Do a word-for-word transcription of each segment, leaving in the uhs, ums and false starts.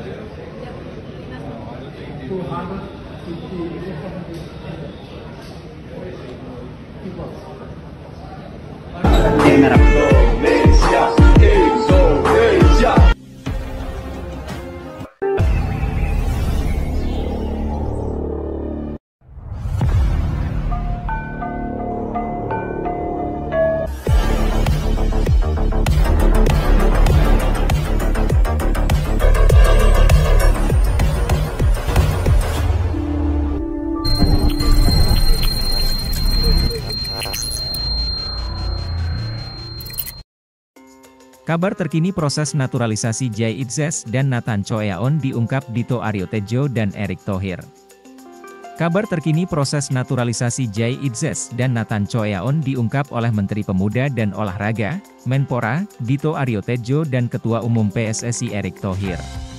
Indonesia, Indonesia. Kabar terkini proses naturalisasi Jay Itzes dan Nathan Choeaon diungkap Dito Aryotejo dan Erick Thohir. Kabar terkini proses naturalisasi Jay Itzes dan Nathan Choeaon diungkap oleh Menteri Pemuda dan Olahraga, Menpora, Dito Aryotejo dan Ketua Umum P S S I Erick Thohir.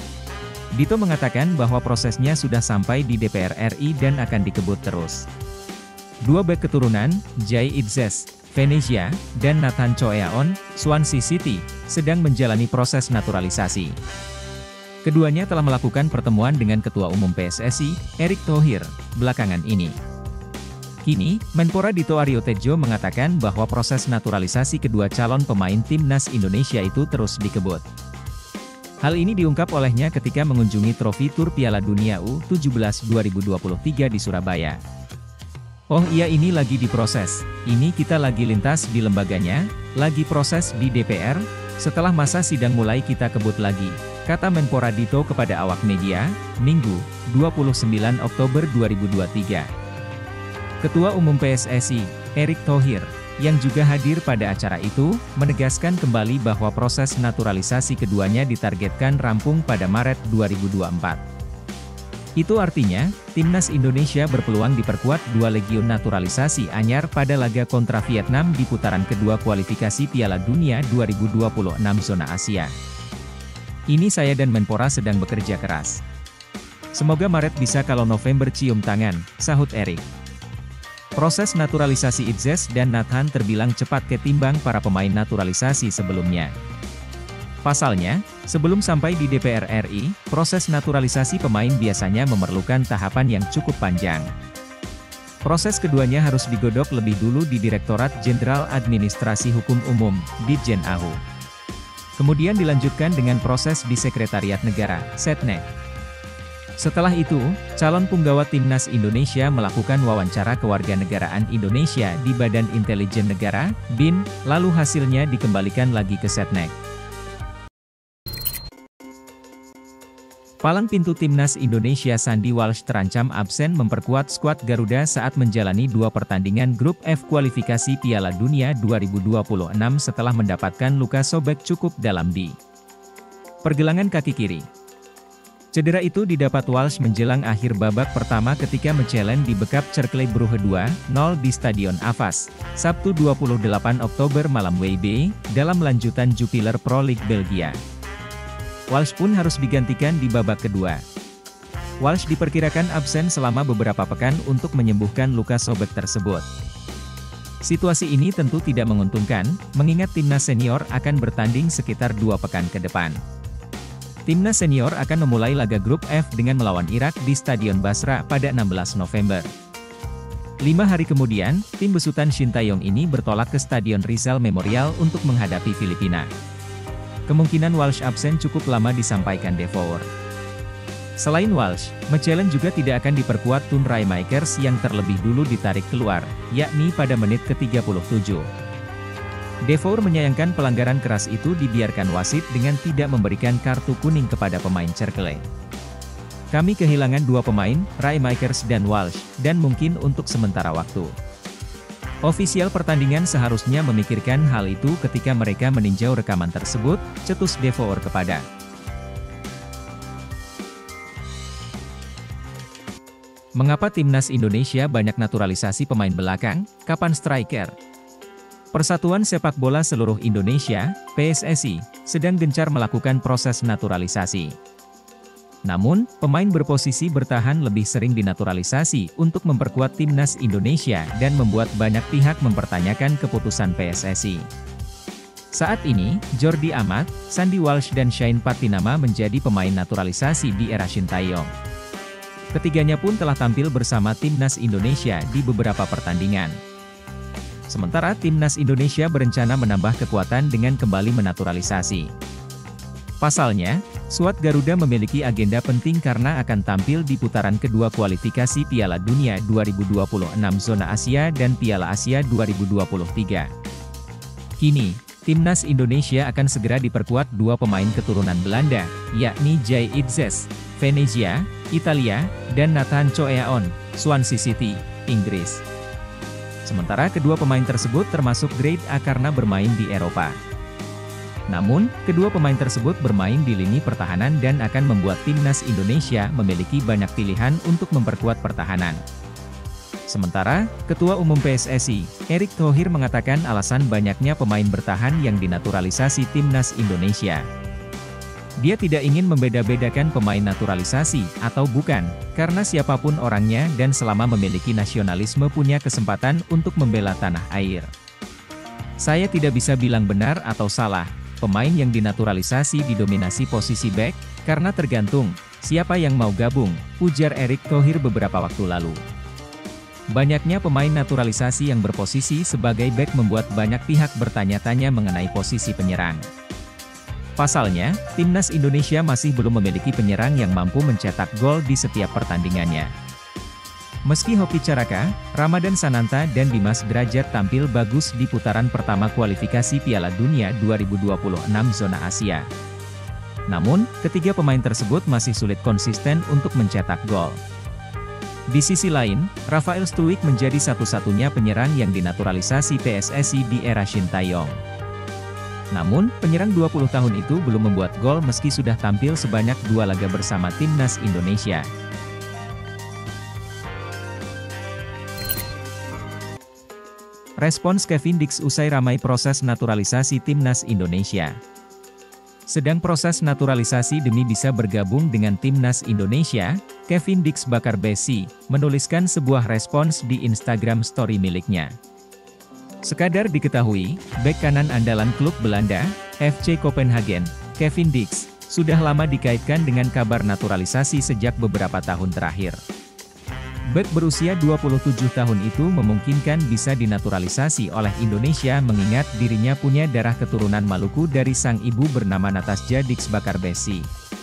Dito mengatakan bahwa prosesnya sudah sampai di D P R R I dan akan dikebut terus. Dua bek keturunan, Jay Itzes, Venezia, dan Nathan Choeaon, Swansea City, sedang menjalani proses naturalisasi. Keduanya telah melakukan pertemuan dengan Ketua Umum P S S I, Erick Thohir, belakangan ini. Kini, Menpora Dito Aryotejo mengatakan bahwa proses naturalisasi kedua calon pemain timnas Indonesia itu terus dikebut. Hal ini diungkap olehnya ketika mengunjungi trofi Tur Piala Dunia U tujuh belas dua ribu dua puluh tiga di Surabaya. Oh iya, ini lagi diproses, ini kita lagi lintas di lembaganya, lagi proses di D P R, setelah masa sidang mulai kita kebut lagi, kata Menpora Dito kepada awak media, Minggu, dua puluh sembilan Oktober dua ribu dua puluh tiga. Ketua Umum P S S I, Erick Thohir, yang juga hadir pada acara itu, menegaskan kembali bahwa proses naturalisasi keduanya ditargetkan rampung pada Maret dua ribu dua puluh empat. Itu artinya, timnas Indonesia berpeluang diperkuat dua legion naturalisasi anyar pada laga kontra Vietnam di putaran kedua kualifikasi Piala Dunia dua ribu dua puluh enam zona Asia. Ini saya dan Menpora sedang bekerja keras. Semoga Maret bisa, kalau November cium tangan, sahut Erick. Proses naturalisasi Itzes dan Nathan terbilang cepat ketimbang para pemain naturalisasi sebelumnya. Pasalnya, sebelum sampai di D P R R I, proses naturalisasi pemain biasanya memerlukan tahapan yang cukup panjang. Proses keduanya harus digodok lebih dulu di Direktorat Jenderal Administrasi Hukum Umum, Ditjen A H U. Kemudian dilanjutkan dengan proses di Sekretariat Negara, Setnek. Setelah itu, calon punggawa timnas Indonesia melakukan wawancara kewarganegaraan Indonesia di Badan Intelijen Negara, B I N, lalu hasilnya dikembalikan lagi ke Setnek. Palang pintu timnas Indonesia Sandy Walsh terancam absen memperkuat skuad Garuda saat menjalani dua pertandingan grup F kualifikasi Piala Dunia dua ribu dua puluh enam setelah mendapatkan luka sobek cukup dalam di pergelangan kaki kiri. Cedera itu didapat Walsh menjelang akhir babak pertama ketika Mechelen di Bekap Cercle Brugge dua nol di Stadion Avas, Sabtu dua puluh delapan Oktober malam W B, dalam lanjutan Jupiler Pro League Belgia. Walsh pun harus digantikan di babak kedua. Walsh diperkirakan absen selama beberapa pekan untuk menyembuhkan luka sobek tersebut. Situasi ini tentu tidak menguntungkan, mengingat timnas senior akan bertanding sekitar dua pekan ke depan. Timnas senior akan memulai laga grup F dengan melawan Irak di Stadion Basra pada enam belas November. Lima hari kemudian, tim besutan Shin Tae-yong ini bertolak ke Stadion Rizal Memorial untuk menghadapi Filipina. Kemungkinan Walsh absen cukup lama disampaikan Devour. Selain Walsh, Mechelen juga tidak akan diperkuat Tun Raemakers yang terlebih dulu ditarik keluar, yakni pada menit ke tiga puluh tujuh. Devour menyayangkan pelanggaran keras itu dibiarkan wasit dengan tidak memberikan kartu kuning kepada pemain Cercle. Kami kehilangan dua pemain, Raemakers dan Walsh, dan mungkin untuk sementara waktu. Ofisial pertandingan seharusnya memikirkan hal itu ketika mereka meninjau rekaman tersebut, cetus Devour kepada Mengapa timnas Indonesia banyak naturalisasi pemain belakang, kapan striker? Persatuan Sepak Bola Seluruh Indonesia, P S S I, sedang gencar melakukan proses naturalisasi. Namun, pemain berposisi bertahan lebih sering dinaturalisasi untuk memperkuat timnas Indonesia dan membuat banyak pihak mempertanyakan keputusan P S S I. Saat ini, Jordi Amat, Sandy Walsh dan Shane Patinama menjadi pemain naturalisasi di era Sintayong. Ketiganya pun telah tampil bersama Timnas Indonesia di beberapa pertandingan. Sementara Timnas Indonesia berencana menambah kekuatan dengan kembali menaturalisasi. Pasalnya, skuad Garuda memiliki agenda penting karena akan tampil di putaran kedua kualifikasi Piala Dunia dua ribu dua puluh enam Zona Asia dan Piala Asia dua ribu dua puluh tiga. Kini, Timnas Indonesia akan segera diperkuat dua pemain keturunan Belanda, yakni Jay Itzes, Venezia, Italia, dan Nathan Choeaon, Swansea City, Inggris. Sementara kedua pemain tersebut termasuk grade A karena bermain di Eropa. Namun, kedua pemain tersebut bermain di lini pertahanan dan akan membuat Timnas Indonesia memiliki banyak pilihan untuk memperkuat pertahanan. Sementara, Ketua Umum P S S I, Erick Thohir mengatakan alasan banyaknya pemain bertahan yang dinaturalisasi Timnas Indonesia. Dia tidak ingin membeda-bedakan pemain naturalisasi atau bukan, karena siapapun orangnya dan selama memiliki nasionalisme punya kesempatan untuk membela tanah air. Saya tidak bisa bilang benar atau salah, pemain yang dinaturalisasi didominasi posisi back, karena tergantung siapa yang mau gabung, ujar Erick Thohir beberapa waktu lalu. Banyaknya pemain naturalisasi yang berposisi sebagai bek membuat banyak pihak bertanya-tanya mengenai posisi penyerang. Pasalnya, Timnas Indonesia masih belum memiliki penyerang yang mampu mencetak gol di setiap pertandingannya. Meski Hoki Caraka, Ramadan Sananta dan Dimas Derajat tampil bagus di putaran pertama kualifikasi Piala Dunia dua ribu dua puluh enam Zona Asia. Namun, ketiga pemain tersebut masih sulit konsisten untuk mencetak gol. Di sisi lain, Rafael Struijk menjadi satu-satunya penyerang yang dinaturalisasi P S S I di era Sintayong. Namun, penyerang dua puluh tahun itu belum membuat gol meski sudah tampil sebanyak dua laga bersama Timnas Indonesia. Respons Kevin Dix usai ramai proses naturalisasi Timnas Indonesia. Sedang proses naturalisasi demi bisa bergabung dengan Timnas Indonesia, Kevin Dix Bakar Besi menuliskan sebuah respons di Instagram Story miliknya. Sekadar diketahui, bek kanan andalan klub Belanda, F C Copenhagen, Kevin Dix, sudah lama dikaitkan dengan kabar naturalisasi sejak beberapa tahun terakhir. Bek berusia dua puluh tujuh tahun itu memungkinkan bisa dinaturalisasi oleh Indonesia mengingat dirinya punya darah keturunan Maluku dari sang ibu bernama Natasja Dix Bakar Besi.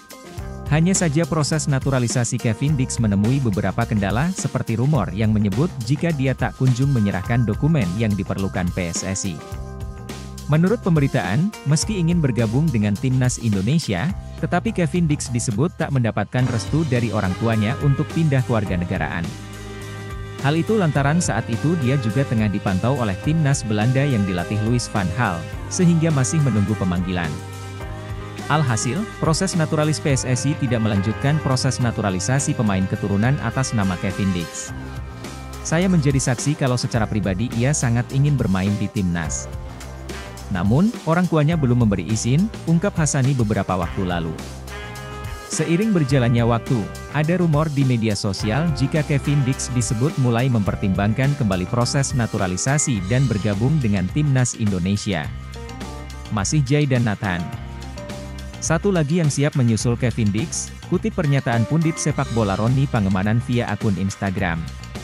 Hanya saja proses naturalisasi Kevin Dix menemui beberapa kendala seperti rumor yang menyebut jika dia tak kunjung menyerahkan dokumen yang diperlukan P S S I. Menurut pemberitaan, meski ingin bergabung dengan Timnas Indonesia, tetapi Kevin Dix disebut tak mendapatkan restu dari orang tuanya untuk pindah kewarganegaraan. Hal itu lantaran saat itu dia juga tengah dipantau oleh Timnas Belanda yang dilatih Louis van Gaal, sehingga masih menunggu pemanggilan. Alhasil, proses naturalis P S S I tidak melanjutkan proses naturalisasi pemain keturunan atas nama Kevin Dix. Saya menjadi saksi kalau secara pribadi ia sangat ingin bermain di Timnas. Namun, orang tuanya belum memberi izin, ungkap Hasani beberapa waktu lalu. Seiring berjalannya waktu, ada rumor di media sosial jika Kevin Dix disebut mulai mempertimbangkan kembali proses naturalisasi dan bergabung dengan Timnas Indonesia. Masih Jay dan Nathan. Satu lagi yang siap menyusul Kevin Dix, kutip pernyataan pundit sepak bola Roni Pangemanan via akun Instagram.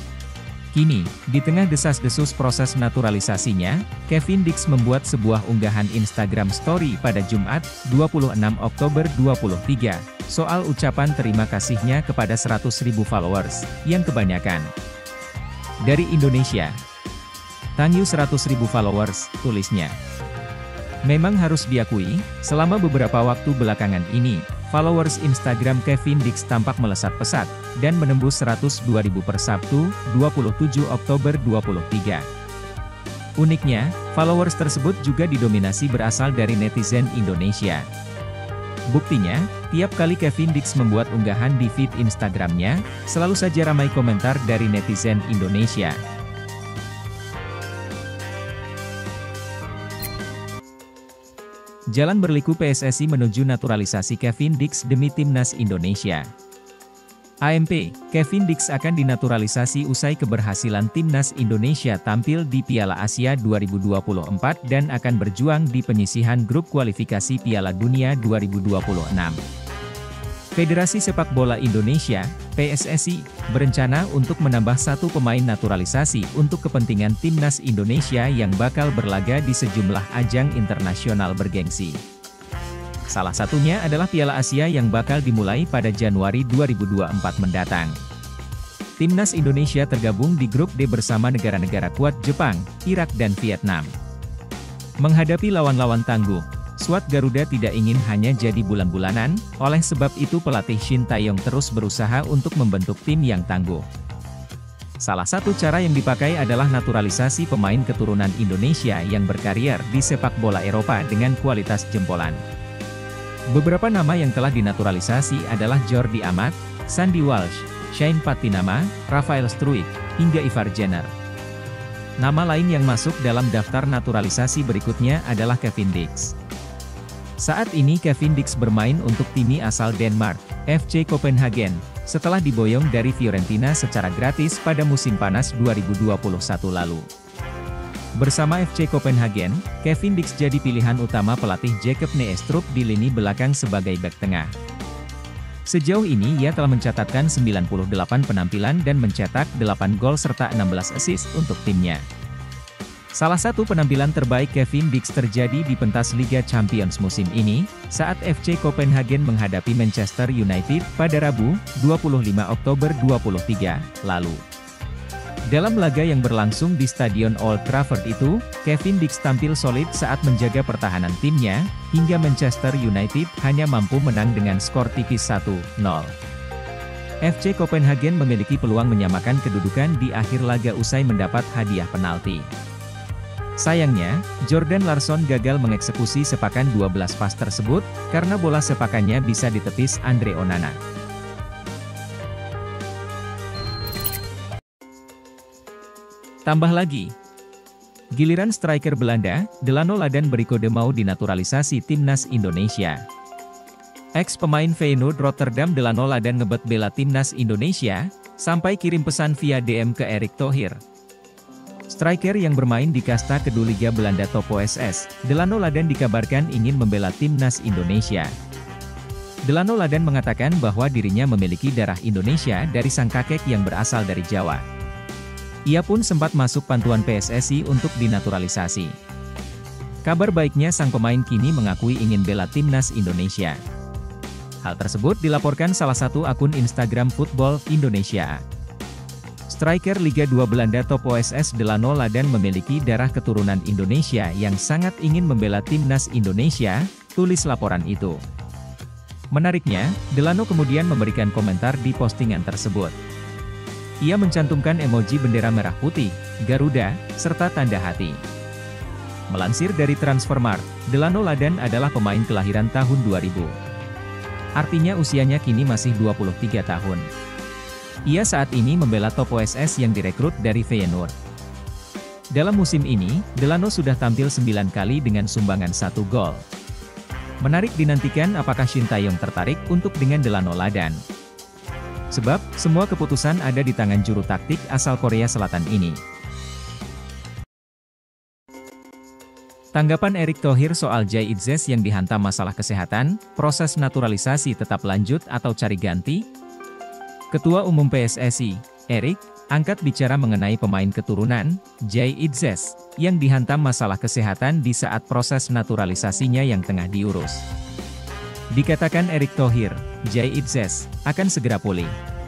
Kini, di tengah desas-desus proses naturalisasinya, Kevin Dix membuat sebuah unggahan Instagram Story pada Jumat, dua puluh enam Oktober dua ribu dua puluh tiga, soal ucapan terima kasihnya kepada seratus ribu followers, yang kebanyakan dari Indonesia. Thank you seratus ribu followers, tulisnya. Memang harus diakui, selama beberapa waktu belakangan ini, followers Instagram Kevin Dix tampak melesat pesat, dan menembus seratus dua ribu per Sabtu, dua puluh tujuh Oktober dua ribu dua puluh tiga. Uniknya, followers tersebut juga didominasi berasal dari netizen Indonesia. Buktinya, tiap kali Kevin Dix membuat unggahan di feed Instagramnya, selalu saja ramai komentar dari netizen Indonesia. Jalan berliku P S S I menuju naturalisasi Kevin Dix demi Timnas Indonesia. A M P, Kevin Dix akan dinaturalisasi usai keberhasilan Timnas Indonesia tampil di Piala Asia dua ribu dua puluh empat dan akan berjuang di penyisihan grup kualifikasi Piala Dunia dua ribu dua puluh enam. Federasi Sepak Bola Indonesia, P S S I, berencana untuk menambah satu pemain naturalisasi untuk kepentingan Timnas Indonesia yang bakal berlaga di sejumlah ajang internasional bergengsi. Salah satunya adalah Piala Asia yang bakal dimulai pada Januari dua ribu dua puluh empat mendatang. Timnas Indonesia tergabung di grup D bersama negara-negara kuat Jepang, Irak dan Vietnam. Menghadapi lawan-lawan tangguh, skuad Garuda tidak ingin hanya jadi bulan-bulanan, oleh sebab itu pelatih Shin Tae-yong terus berusaha untuk membentuk tim yang tangguh. Salah satu cara yang dipakai adalah naturalisasi pemain keturunan Indonesia yang berkarier di sepak bola Eropa dengan kualitas jempolan. Beberapa nama yang telah dinaturalisasi adalah Jordi Amat, Sandy Walsh, Shane Patinama, Rafael Struijk, hingga Ivar Jenner. Nama lain yang masuk dalam daftar naturalisasi berikutnya adalah Kevin Dix. Saat ini Kevin Dix bermain untuk tim asal Denmark, F C Copenhagen, setelah diboyong dari Fiorentina secara gratis pada musim panas dua ribu dua puluh satu lalu. Bersama F C Copenhagen, Kevin Dix jadi pilihan utama pelatih Jacob Neestrup di lini belakang sebagai bek tengah. Sejauh ini ia telah mencatatkan sembilan puluh delapan penampilan dan mencetak delapan gol serta enam belas assist untuk timnya. Salah satu penampilan terbaik Kevin Dix terjadi di pentas Liga Champions musim ini, saat F C Copenhagen menghadapi Manchester United pada Rabu, dua puluh lima Oktober dua ribu dua puluh tiga, lalu. Dalam laga yang berlangsung di Stadion Old Trafford itu, Kevin Dix tampil solid saat menjaga pertahanan timnya, hingga Manchester United hanya mampu menang dengan skor tipis satu nol. F C Copenhagen memiliki peluang menyamakan kedudukan di akhir laga usai mendapat hadiah penalti. Sayangnya, Jordan Larsson gagal mengeksekusi sepakan dua belas pas tersebut, karena bola sepakannya bisa ditepis Andre Onana. Tambah lagi, giliran striker Belanda, Delano Ladan berikode mau dinaturalisasi Timnas Indonesia. Ex-pemain Feyenoord Rotterdam Delano Ladan ngebet bela Timnas Indonesia, sampai kirim pesan via D M ke Erick Thohir. Striker yang bermain di kasta kedua Liga Belanda Top O S S, Delano Ladan dikabarkan ingin membela Timnas Indonesia. Delano Ladan mengatakan bahwa dirinya memiliki darah Indonesia dari sang kakek yang berasal dari Jawa. Ia pun sempat masuk pantuan P S S I untuk dinaturalisasi. Kabar baiknya sang pemain kini mengakui ingin bela Timnas Indonesia. Hal tersebut dilaporkan salah satu akun Instagram Football Indonesia. Striker Liga dua Belanda Top O S S Delano Ladan memiliki darah keturunan Indonesia yang sangat ingin membela Timnas Indonesia, tulis laporan itu. Menariknya, Delano kemudian memberikan komentar di postingan tersebut. Ia mencantumkan emoji bendera merah putih, Garuda, serta tanda hati. Melansir dari Transfermarkt, Delano Ladan adalah pemain kelahiran tahun dua ribu. Artinya usianya kini masih dua puluh tiga tahun. Ia saat ini membela Top O S S yang direkrut dari Feyenoord. Dalam musim ini, Delano sudah tampil sembilan kali dengan sumbangan satu gol. Menarik dinantikan apakah Shin Tae-yong tertarik untuk dengan Delano Ladan. Sebab, semua keputusan ada di tangan juru taktik asal Korea Selatan ini. Tanggapan Erick Thohir soal Jay Itzes yang dihantam masalah kesehatan, proses naturalisasi tetap lanjut atau cari ganti? Ketua Umum P S S I, Erick, angkat bicara mengenai pemain keturunan, Jay Itzes, yang dihantam masalah kesehatan di saat proses naturalisasinya yang tengah diurus. Dikatakan Erick Thohir, Jay Itzes akan segera pulih.